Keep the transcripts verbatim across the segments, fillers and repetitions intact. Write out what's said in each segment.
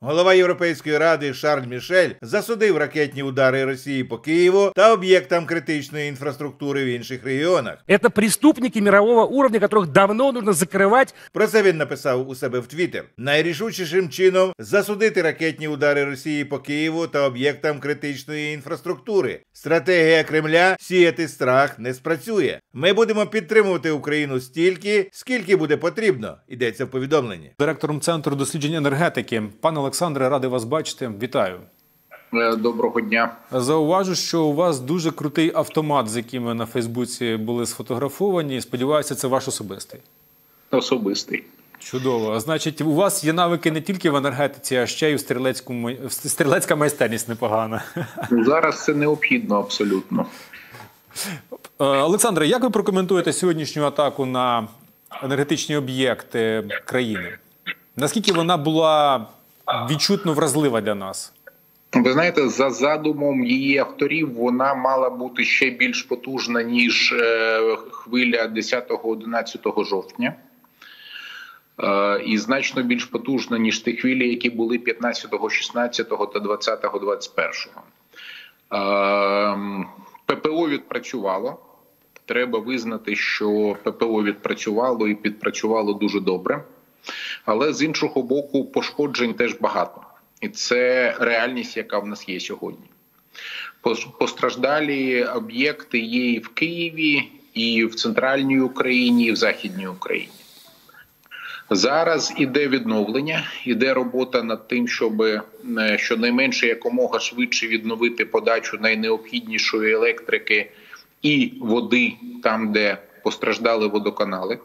Голова Європейської ради Шарль Мішель засудив ракетні удари Росії по Києву та об'єктам критичної інфраструктури в інших регіонах. Це преступники мирового уровня, яких давно потрібно закривати. Про це він написав у себе в Твіттер. Найрішучішим чином засудити ракетні удари Росії по Києву та об'єктам критичної інфраструктури. Стратегія Кремля сіяти страх не спрацює. Ми будемо підтримувати Україну стільки, скільки буде потрібно, йдеться в повідомленні. Директором Центру досліджень енергетики. Пане Олександре, радий вас бачити. Вітаю. Доброго дня. Зауважу, що у вас дуже крутий автомат, з яким ви на Фейсбуці були сфотографовані. Сподіваюся, це ваш особистий. Особистий. Чудово. Значить, у вас є навики не тільки в енергетиці, а ще й у стрілецькому... стрілецька майстерність непогана. Зараз це необхідно абсолютно. Олександре, як ви прокоментуєте сьогоднішню атаку на енергетичні об'єкти країни? Наскільки вона була відчутно вразлива для нас? Ви знаєте, за задумом її авторів, вона мала бути ще більш потужна, ніж хвиля десятого-одинадцятого жовтня. І значно більш потужна, ніж ті хвилі, які були п'ятнадцятого, шістнадцятого та двадцятого, двадцять першого. ППО відпрацювало. Треба визнати, що ППО відпрацювало і підпрацювало дуже добре. Але з іншого боку, пошкоджень теж багато. І це реальність, яка в нас є сьогодні. Постраждалі об'єкти є і в Києві, і в центральній Україні, і в західній Україні. Зараз іде відновлення, іде робота над тим, щоб щонайменше якомога швидше відновити подачу найнеобхіднішої електрики і води там, де постраждали водоканали.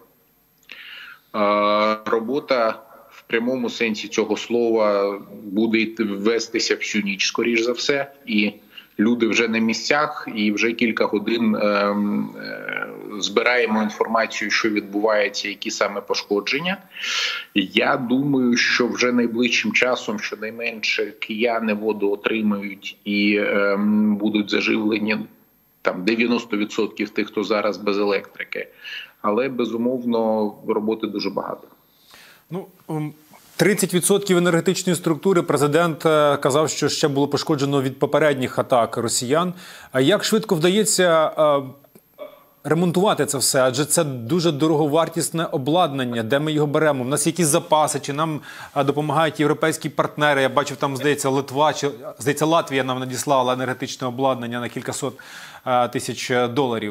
Робота в прямому сенсі цього слова буде вестися всю ніч, скоріш за все, і люди вже на місцях, і вже кілька годин е, е, збираємо інформацію, що відбувається, які саме пошкодження. Я думаю, що вже найближчим часом щонайменше кияни воду отримають і е, будуть заживлені там дев'яносто відсотків тих, хто зараз без електрики. Але, безумовно, роботи дуже багато. Ну, тридцять відсотків енергетичної структури президент казав, що ще було пошкоджено від попередніх атак росіян. А як швидко вдається ремонтувати це все? Адже це дуже дороговартісне обладнання. Де ми його беремо? У нас якісь запаси? Чи нам допомагають європейські партнери? Я бачив, там, здається, Литва, чи, здається, Латвія нам надіслала енергетичне обладнання на кількасот тисяч доларів.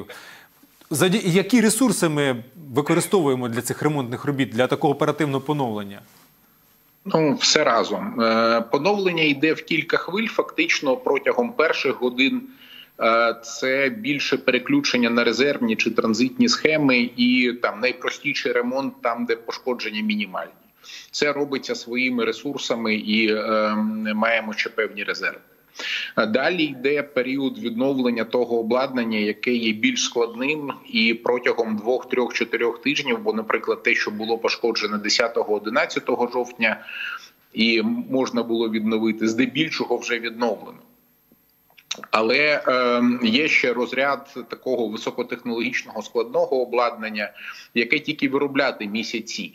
Які ресурси ми використовуємо для цих ремонтних робіт, для такого оперативного поновлення? Ну, все разом. Поновлення йде в кілька хвиль. Фактично протягом перших годин це більше переключення на резервні чи транзитні схеми і там найпростіший ремонт там, де пошкодження мінімальні. Це робиться своїми ресурсами і е, маємо ще певні резерви. Далі йде період відновлення того обладнання, яке є більш складним, і протягом двох, трьох, чотирьох тижнів, бо, наприклад, те, що було пошкоджено десятого-одинадцятого жовтня, і можна було відновити, здебільшого вже відновлено. Але е, є ще розряд такого високотехнологічного складного обладнання, яке тільки виробляти місяці.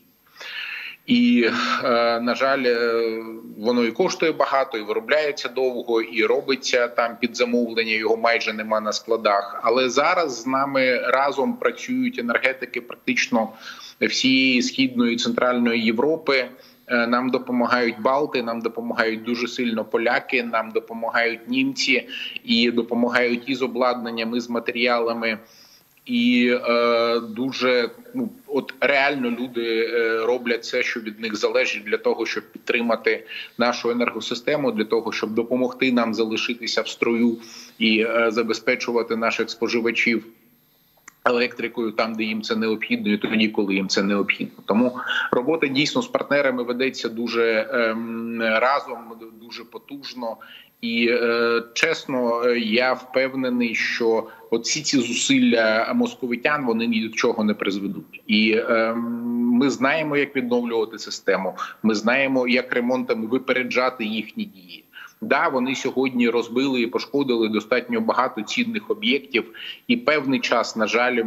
І, е, на жаль, воно і коштує багато, і виробляється довго, і робиться там під замовлення, його майже нема на складах. Але зараз з нами разом працюють енергетики практично всієї Східної і Центральної Європи. Нам допомагають Балти, нам допомагають дуже сильно поляки, нам допомагають німці, і допомагають і з обладнанням, і з матеріалами. І е, дуже, ну, от реально люди е, роблять все, що від них залежить для того, щоб підтримати нашу енергосистему, для того, щоб допомогти нам залишитися в строю і е, забезпечувати наших споживачів електрикою там, де їм це необхідно, і тоді, коли їм це необхідно. Тому робота дійсно з партнерами ведеться дуже е, разом, дуже потужно. І, е, чесно, я впевнений, що оці ці зусилля московитян, вони ні до чого не призведуть. І е, ми знаємо, як відновлювати систему, ми знаємо, як ремонтами випереджати їхні дії. Да, вони сьогодні розбили і пошкодили достатньо багато цінних об'єктів, і певний час, на жаль,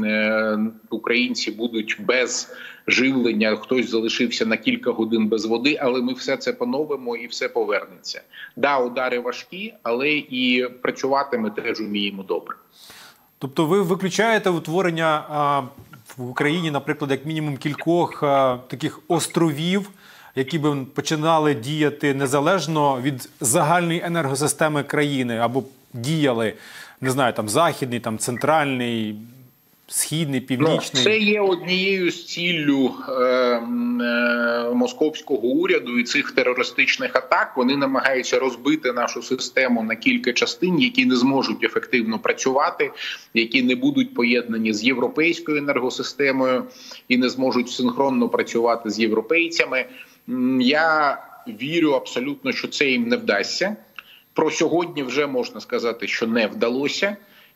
українці будуть без живлення, хтось залишився на кілька годин без води, але ми все це поновимо і все повернеться. Да, удари важкі, але і працювати ми теж вміємо добре. Тобто ви виключаєте утворення а, в Україні, наприклад, як мінімум кількох а, таких островів, які б починали діяти незалежно від загальної енергосистеми країни, або діяли, не знаю, там західний, там центральний, східний, північний? Це є однією з ціллю е, е, московського уряду і цих терористичних атак. Вони намагаються розбити нашу систему на кілька частин, які не зможуть ефективно працювати, які не будуть поєднані з європейською енергосистемою і не зможуть синхронно працювати з європейцями. Я вірю абсолютно, що це їм не вдасться. Про сьогодні вже можна сказати, що не вдалося.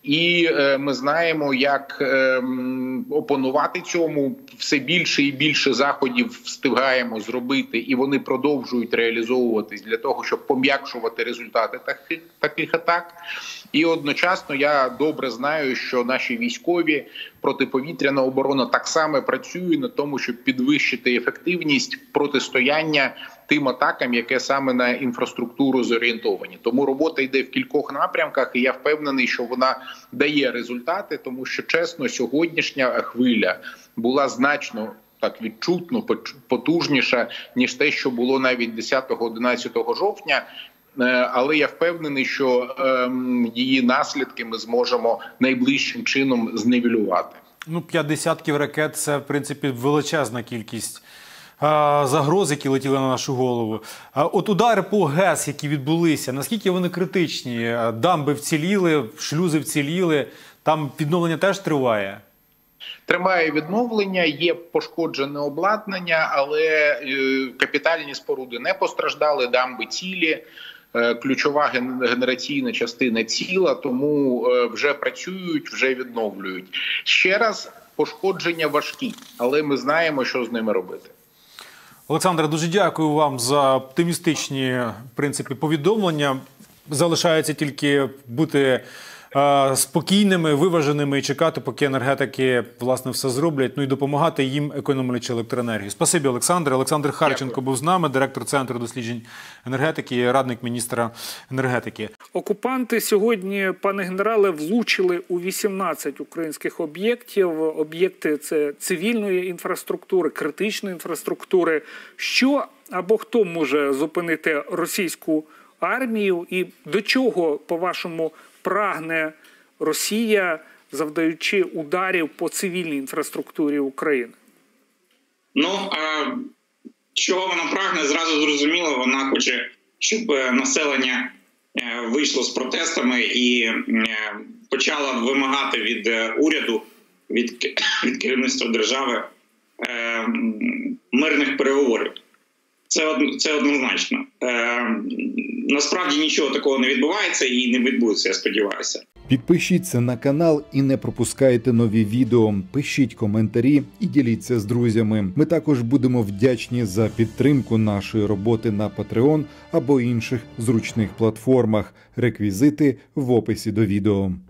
І е, ми знаємо, як е, опонувати цьому. Все більше і більше заходів встигаємо зробити, і вони продовжують реалізовуватись для того, щоб пом'якшувати результати таких, таких атак. І одночасно я добре знаю, що наші військові, протиповітряна оборона так само працює на тому, щоб підвищити ефективність протистояння тим атакам, яке саме на інфраструктуру зорієнтовані. Тому робота йде в кількох напрямках, і я впевнений, що вона дає результати, тому що, чесно, сьогоднішня хвиля була значно так відчутно потужніша, ніж те, що було навіть десятого-одинадцятого жовтня. Але я впевнений, що е, її наслідки ми зможемо найближчим чином зневелювати. Ну, п'ять десятків ракет – це, в принципі, величезна кількість а, загроз, які летіли на нашу голову. А, от удари по ГЕС, які відбулися, наскільки вони критичні? Дамби вціліли, шлюзи вціліли, там відновлення теж триває? Тримає відновлення, є пошкоджене обладнання, але е, капітальні споруди не постраждали, дамби цілі. Ключова генераційна частина ціла, тому вже працюють, вже відновлюють. Ще раз, пошкодження важкі, але ми знаємо, що з ними робити. Олександре, дуже дякую вам за оптимістичні, в принципі, повідомлення. Залишається тільки бути е, спокійними, виваженими і чекати, поки енергетики, власне, все зроблять, ну і допомагати їм економлячи електроенергію. Спасибі, Олександр. Олександр Харченко Дякую. був з нами, директор Центру досліджень енергетики і радник міністра енергетики. Окупанти сьогодні, пане генерале, влучили у вісімнадцять українських об'єктів. Об'єкти – це цивільної інфраструктури, критичної інфраструктури. Що або хто може зупинити російську армію і до чого, по-вашому, прагне Росія, завдаючи ударів по цивільній інфраструктурі України? Ну, а чого вона прагне, зразу зрозуміло. Вона хоче, щоб населення вийшло з протестами і почало вимагати від уряду, від, від керівництва держави мирних переговорів. Це, це однозначно. Е, насправді нічого такого не відбувається і не відбудеться, я сподіваюся. Підпишіться на канал і не пропускайте нові відео. Пишіть коментарі і діліться з друзями. Ми також будемо вдячні за підтримку нашої роботи на Patreon або інших зручних платформах. Реквізити в описі до відео.